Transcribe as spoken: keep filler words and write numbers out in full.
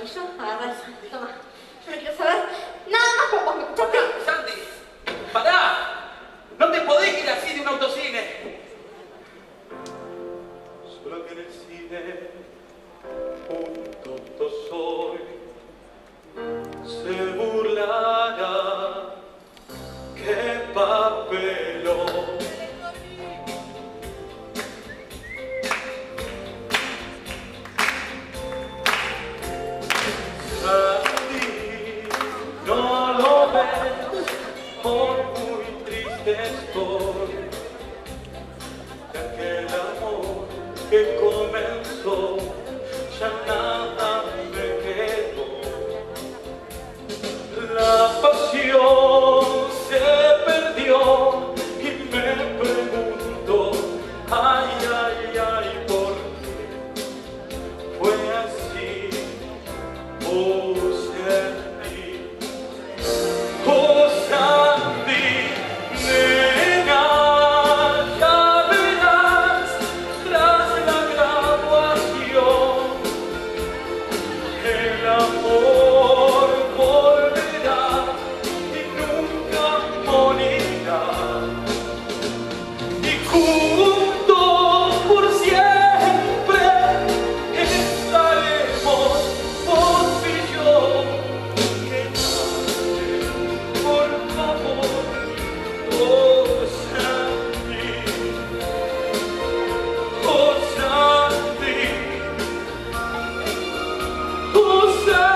amarillo, agarra eso, toma. Yo no quiero saber nada más con vos, ¿me escuchaste? Pará, Santi, pará. No te podés ir así de un autocine. Solo que en el cine un tonto soy. Se burlará. ¡Qué papelón! Santi, no lo ves, por muy triste estoy de aquel amor que comenzó, ya nada me quedó. La pasión se perdió y me pregunto, ay, ay, ay, ¿por qué fue así? Oh, Santi, oh, Santi, nena, ya verás, tras la graduación, el amor volverá y nunca morirá. Y juntos por siempre estaremos vos y yo. Quédate, por favor, oh Santi, oh Santi, oh Santi.